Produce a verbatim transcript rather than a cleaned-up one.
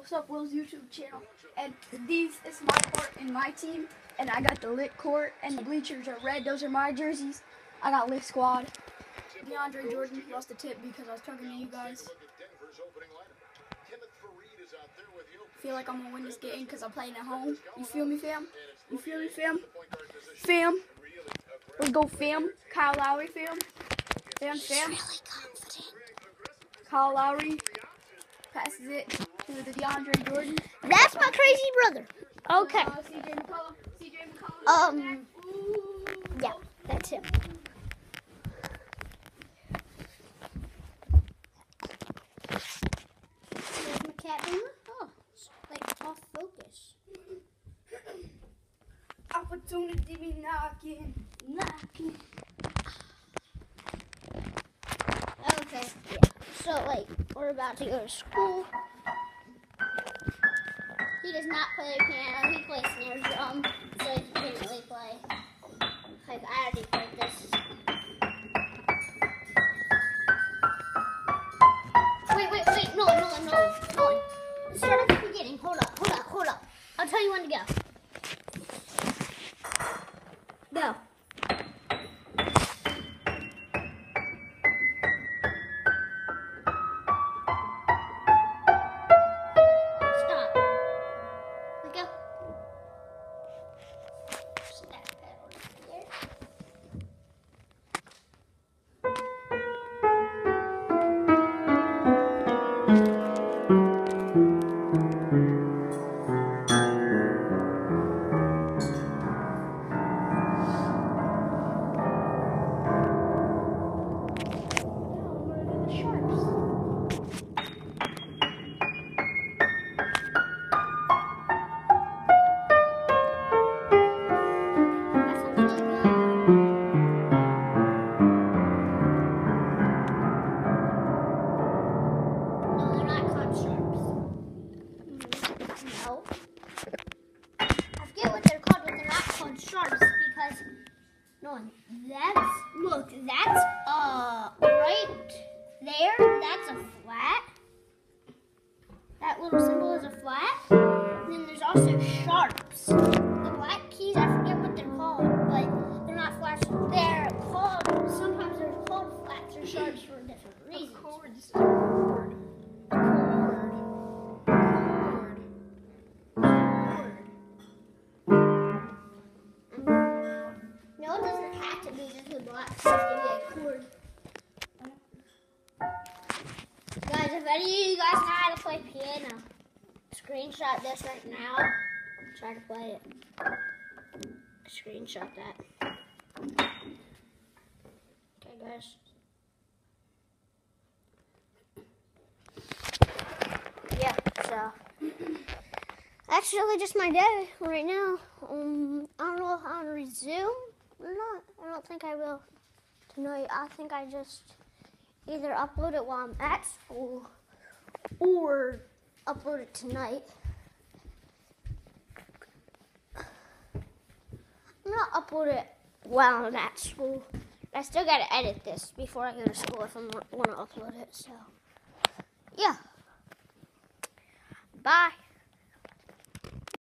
what's up, Will's YouTube channel? And these is my court and my team, and I got the lit court, and the bleachers are red. Those are my jerseys. I got lit squad. DeAndre Jordan lost the tip because I was talking to you guys. Feel like I'm gonna win this game because I'm playing at home. You feel me, fam? You feel me, fam? Fam. Let's go, fam. Kyle Lowry, fam. Fam, fam. Really confident. Kyle Lowry passes it to the DeAndre Jordan. That's my crazy brother. Okay. Uh, C J McCollum. C J McCollum. Um. Yeah, that's him. There's my cat boomer. Oh, it's like off focus. Opportunity be knocking, knocking. Okay, yeah. So, like, we're about to go to school. He does not play the piano. He plays snare drum, so he can't really play. Like, I already played this. Wait, wait, wait. No, no, no, no. Let's start at the beginning. Hold up, hold up, hold up. I'll tell you when to go. Go. Stop. Let go. Push that pedal here. No, that's, look, that's, uh, right there, that's a flat. That little symbol is a flat. And then there's also sharps. The black keys, I forget what they're called, but they're not flats. They're called, sometimes they're called flats or sharps for different reasons. A chord, this is a chord. A chord. Chord. No, it doesn't have to be just a black. It has to be a chord. Guys, if any of you guys know how to play piano, screenshot this right now. Try to play it. Screenshot that. Okay, guys. Yeah, so that's really just my day right now. Um, I don't know if I'll resume or not. I don't think I will tonight. I think I just either upload it while I'm at school or upload it tonight. I'm gonna upload it while I'm at school. I still gotta edit this before I go to school if I want to upload it. So, yeah. Bye.